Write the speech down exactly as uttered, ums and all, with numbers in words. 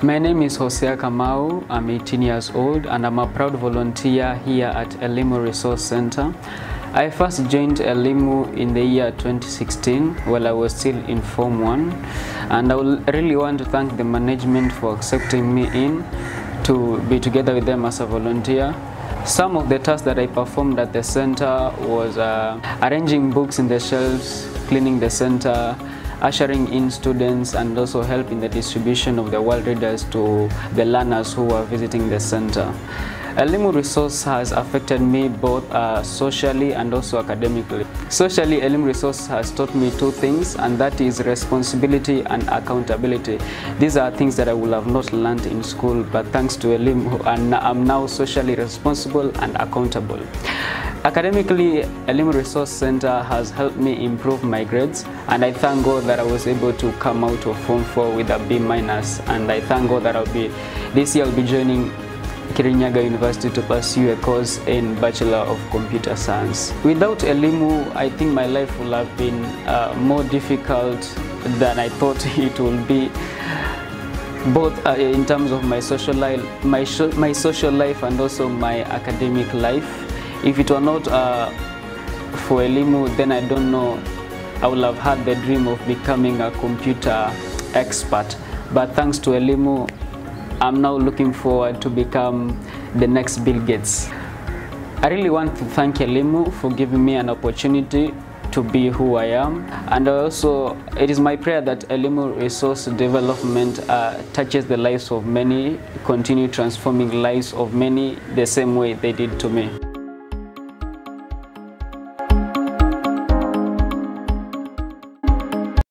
My name is Hosea Kamau. I'm eighteen years old and I'm a proud volunteer here at Elimu Resource Centre. I first joined Elimu in the year twenty sixteen while I was still in Form one, and I really want to thank the management for accepting me in to be together with them as a volunteer. Some of the tasks that I performed at the center was uh, arranging books in the shelves, cleaning the center, ushering in students, and also help in the distribution of the world readers to the learners who are visiting the center. Elimu Resource has affected me both uh, socially and also academically. Socially, Elimu Resource has taught me two things, and that is responsibility and accountability. These are things that I would have not learned in school, but thanks to Elimu, and I'm now socially responsible and accountable. Academically, Elimu Resource Centre has helped me improve my grades, and I thank God that I was able to come out of Form four with a B minus, and I thank God that I'll be, this year I'll be joining Kirinyaga University to pursue a course in Bachelor of Computer Science. Without Elimu, I think my life would have been uh, more difficult than I thought it would be, both uh, in terms of my social life, my, my social life and also my academic life. If it were not uh, for Elimu, then I don't know, I would have had the dream of becoming a computer expert. But thanks to Elimu, I'm now looking forward to become the next Bill Gates. I really want to thank Elimu for giving me an opportunity to be who I am, and also it is my prayer that Elimu Resource Development uh, touches the lives of many, continue transforming lives of many the same way they did to me.